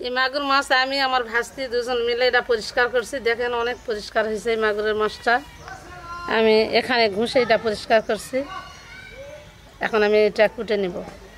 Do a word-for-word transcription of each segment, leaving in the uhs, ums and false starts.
এই মাগুর মাছ আমি আমার ভাস্তি দুজন মিলে এটা পরিষ্কার করছি। দেখেন অনেক পরিষ্কার হয়েছে এই মাগুরের মাছটা। আমি এখানে ঘষে এটা পরিষ্কার করছি। এখন আমি এটা কুটে নিব।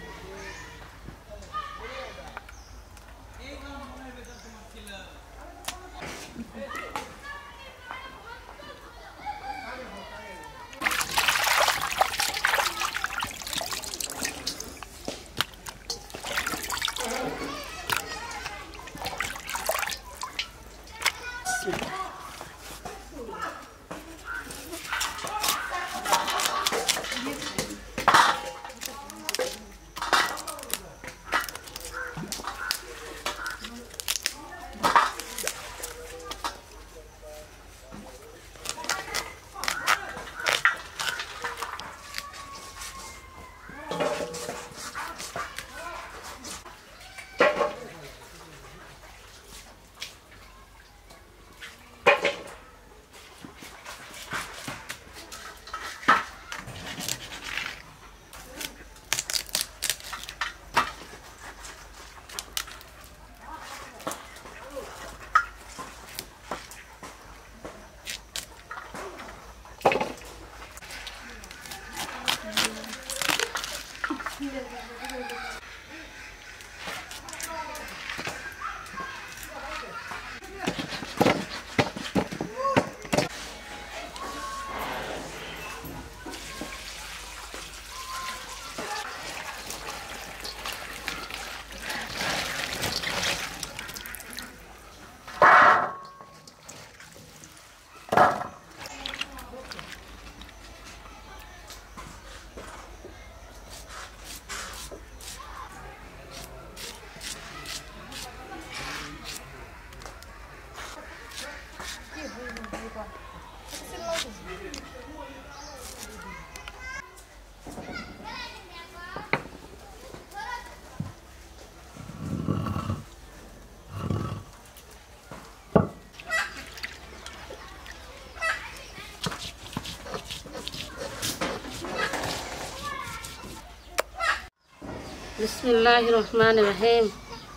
বিসমিল্লাহির রহমানির রহিম।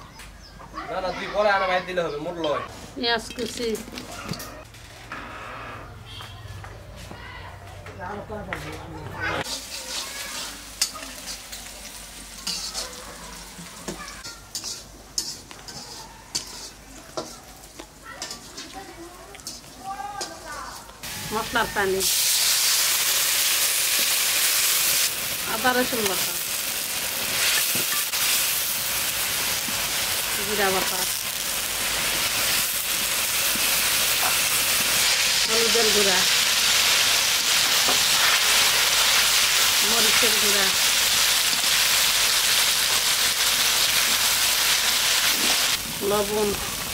না না তুই পরে আনা ভাই দিলে হবে মোট লয়। পেঁয়াজ কুচি, মশলার পানি, আদা রসুন বাটা, জিরা বাটা, হলুদের গুঁড়া, মরিচের গুঁড়া, লবণ,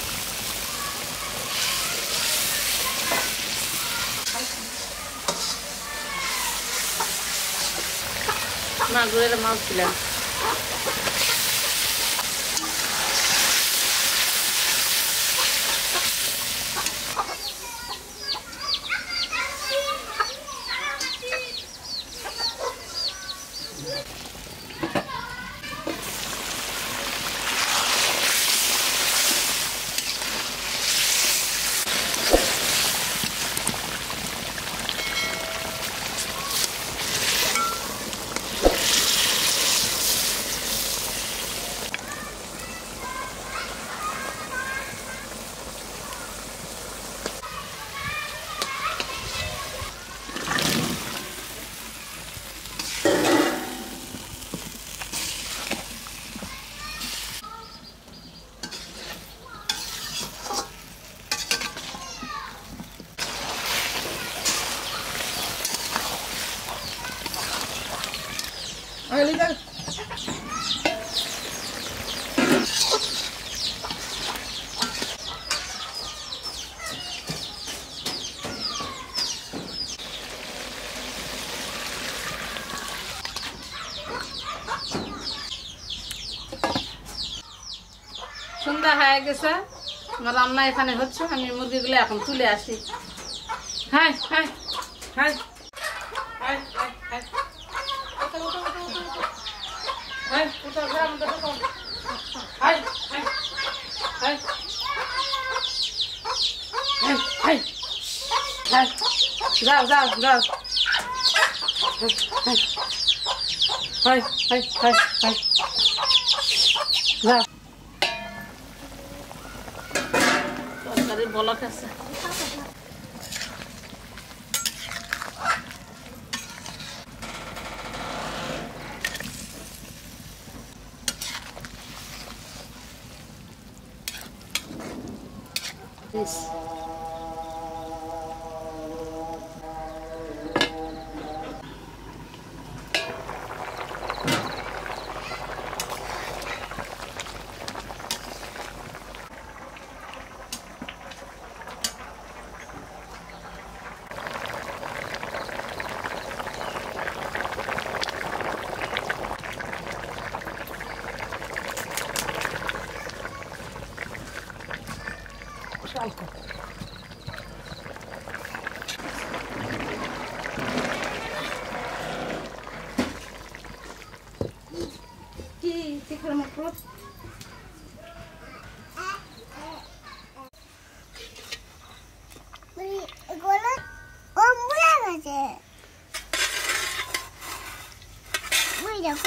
মাগুরের মাছ দিলাম, সন্ধ্যা হয়ে গেছে, আমার রান্না এখানে হচ্ছে। আমি মুরগিগুলো এখন তুলে আসি। হ্যাঁ হ্যাঁ হ্যাঁ হ্যাঁ হ্যাঁ হ্যাঁ যাও যাও যাও হাই হাই হাই হাই যাও তরকারি বলক আছে This. Salta. কি ঠিক মতো মানে এগুলো কম্বুলা গেছে মই দেখো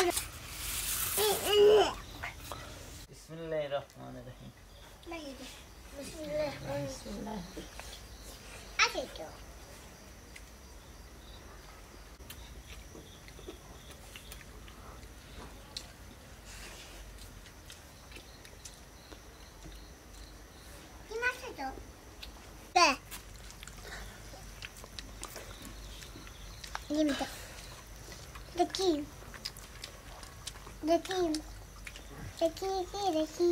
বিসমিল্লাহির রহমানির রহিম বিসমিল্লাহ বিসমিল্লাহ আছে তো কি মাছ তো তে নিমটা দেখি দেখি দেখি দেখি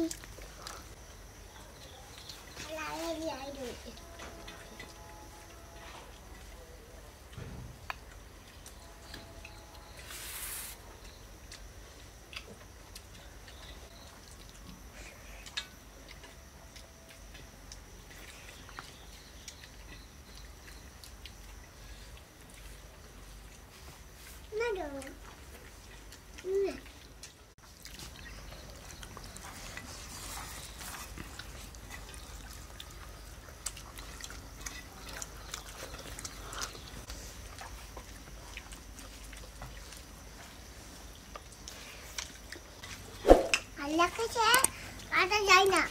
আল্লাহ কাছে কাটা যায় না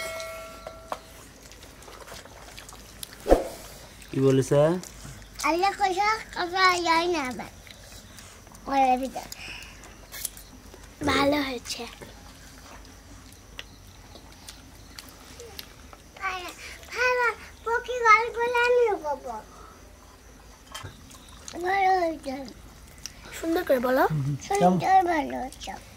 কি বলিস আল্লাহ কাছে কাটা যায় না ওরে ভিতর ভালো হয়েছে ভালো পকি গাল বলে আমি করব ভালো হয়েছে সুন্দর করে বলো সুন্দর ভালো হয়েছে